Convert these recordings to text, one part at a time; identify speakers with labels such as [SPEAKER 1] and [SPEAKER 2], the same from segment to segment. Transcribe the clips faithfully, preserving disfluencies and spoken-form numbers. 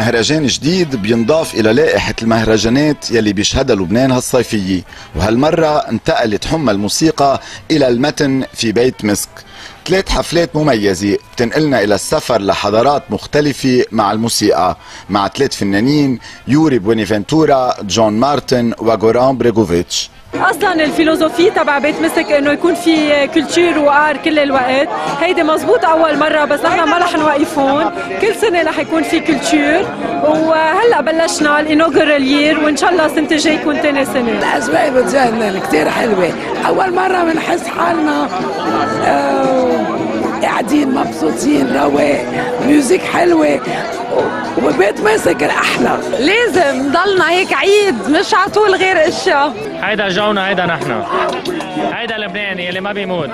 [SPEAKER 1] مهرجان جديد بينضاف إلى لائحة المهرجانات يلي بيشهدها لبنان هالصيفية، وهالمرة انتقلت حمى الموسيقى إلى المتن في بيت مسك. ثلاث حفلات مميزة بتنقلنا إلى السفر لحضارات مختلفة مع الموسيقى، مع ثلاث فنانين: يوري بونيفنتورا، جون مارتن، وغوران بريغوفيتش.
[SPEAKER 2] اصلا الفيلوزوفي تبع بيت مسك انه يكون في كلتشر وار كل الوقت، هيدي مزبوط اول مره، بس نحن ما رح نوقفون، كل سنه رح يكون في كلتشر، وهلا بلشنا الانوغرال يير، وان شاء الله سنه الجاي يكون ثاني سنه.
[SPEAKER 3] الاجواء بتجنن كثير حلوه، اول مره بنحس حالنا آه قاعدين مبسوطين، رواق، ميوزك حلوه، وبيت مسك الاحلى.
[SPEAKER 2] لازم نضلنا هيك عيد، مش على طول غير اشياء.
[SPEAKER 4] هيدا جونا، هيدا نحن، هيدا لبنان يلي ما بيموت.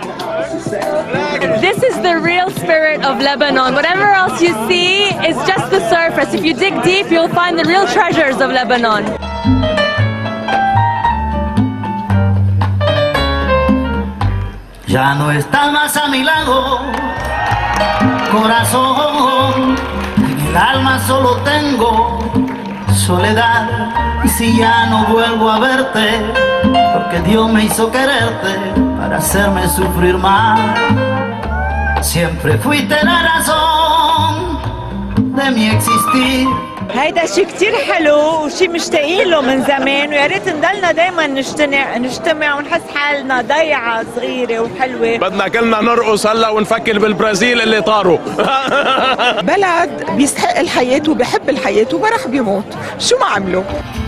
[SPEAKER 5] This is the real spirit of Lebanon. Whatever else you see is just the surface. If you dig deep, you'll find the real treasures of Lebanon.
[SPEAKER 6] Ya no estás más a mi lado, corazón. En el alma solo tengo soledad. Y si ya no vuelvo a verte, porque Dios me hizo quererte para hacerme sufrir más. Siempre fuiste la razón de mi existir.
[SPEAKER 7] هيدا شيء كتير حلو وشيء مشتاقين له من زمان، ويا ريت نضلنا دائما نجتمع نجتمع ونحس حالنا ضيعه صغيره وحلوه.
[SPEAKER 8] بدنا كلنا نرقص هلا ونفكر بالبرازيل اللي طاروا.
[SPEAKER 3] بلد بيستحق الحياه وبيحب الحياه وما رح بيموت، شو ما عملوا.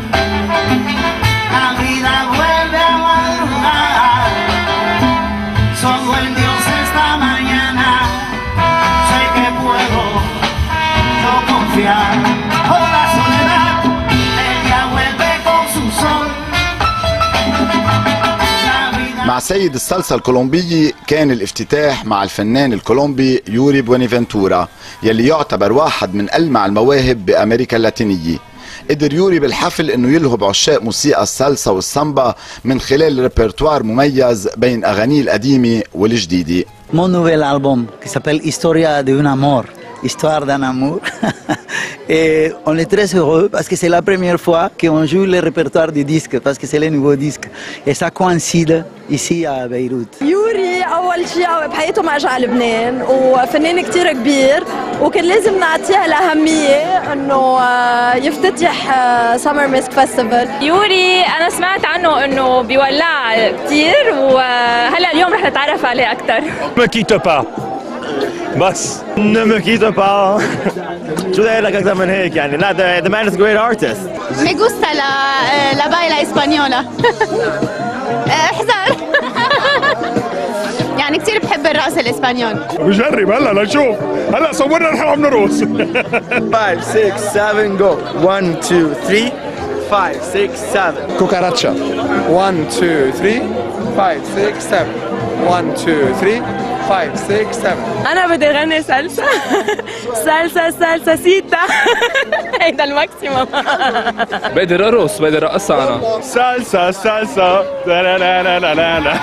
[SPEAKER 1] مع سيد الصلصة الكولومبية كان الافتتاح مع الفنان الكولومبي يوري بونيفنتورا، يلي يعتبر واحد من ألمع المواهب بأمريكا اللاتينية. قدر يوري بالحفل انه يلهب عشاق موسيقى السالسا والسامبا من خلال ريبرتوار مميز بين اغانيه القديمه والجديده.
[SPEAKER 9] Mon nouvel album qui s'appelle Historia de un amor, Histoire d'un amour. Et on est très heureux parce que c'est la première fois qu'on joue le répertoire du disque, parce que c'est le nouveau disque. Et ça coïncide ici à Beyrouth.
[SPEAKER 2] يوري أول شيء بحياته ما أجى على لبنان، وفنان كتير كبير، وكان لازم نعطيها الأهمية إنه يفتتح سمر ميسك فيستيفال.
[SPEAKER 5] يوري أنا سمعت عنه إنه بيولع كتير، وهلا اليوم رح نتعرف عليه أكثر.
[SPEAKER 8] ما quitte pas. بس ne me quitte pas. شو بدي لك أكثر من هيك يعني؟ لا the, the man is a great artist.
[SPEAKER 5] Me gusta la la baila española. احذر. يعني كثير بحب الرقص الإسبانيول.
[SPEAKER 8] بجرب هلا لنشوف، هلا صورنا نحن عم نرقص.
[SPEAKER 10] five six seven go. one two three five six seven.
[SPEAKER 11] كوكاراتشا. one two three five six seven. one two three five six seven.
[SPEAKER 2] أنا بدي غني سالسا. سالسا سالسا سيتا. هيدا الماكسيموم.
[SPEAKER 12] بدي ارقص، بدي رقص انا.
[SPEAKER 8] سالسا سالسا لا لا لا لا لا لا.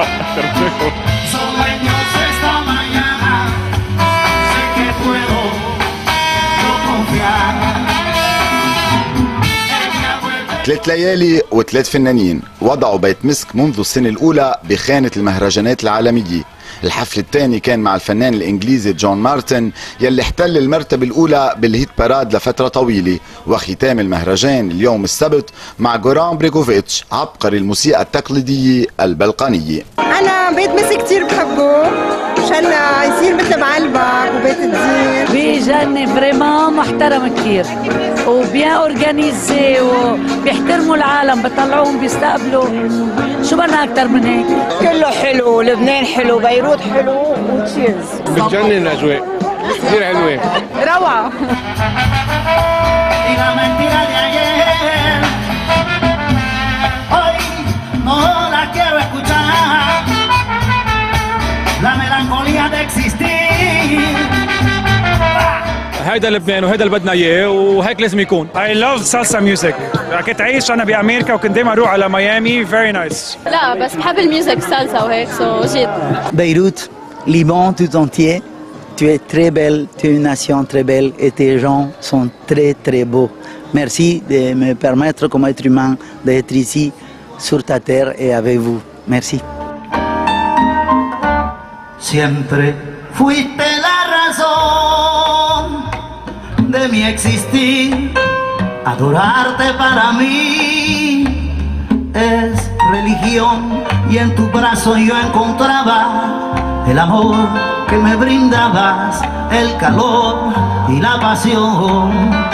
[SPEAKER 1] ثلاث ليالي وثلاث فنانين وضعوا بيت مسك منذ السنة الأولى بخانة المهرجانات العالمية. الحفل الثاني كان مع الفنان الإنجليزي جون مارتن يلي احتل المرتبة الأولى بالهيت باراد لفترة طويلة، وختام المهرجان اليوم السبت مع غوران بريغوفيتش عبقري الموسيقى التقليدية البلقانية.
[SPEAKER 2] أنا بيت مسك كتير بحبه مشان يصير مثل بعلبك وبيت الدين.
[SPEAKER 7] بيجنن فريمان، محترم كثير وبيان اورجانيزي وبيحترموا العالم، بيطلعوهم بيستقبلوا، شو بدنا اكثر من هيك؟ كله حلو، لبنان حلو، بيروت حلو، وتشيرز.
[SPEAKER 12] بتجنن الاجواء، كثير حلوه.
[SPEAKER 2] روعه.
[SPEAKER 4] هيدا لبنان وهيدا اللي بدنا اياه وهيك لازم يكون.
[SPEAKER 13] I love salsa music. كنت عايش انا بامريكا وكنت دائما اروح على ميامي. very nice.
[SPEAKER 5] لا بس بحب الميوزك سالسا وهيك سو جيت.
[SPEAKER 9] بيروت، ليبان tout entier. tu es très belle, tu es une nation très belle et tes gens sont très très beaux. Merci de me permettre comme être humain d'être ici sur ta terre et avec vous. Merci.
[SPEAKER 6] Siempre fuiste la razón de mi existir. Adorarte para mí es religión y en tu brazo yo encontraba el amor que me brindabas, el calor y la pasión.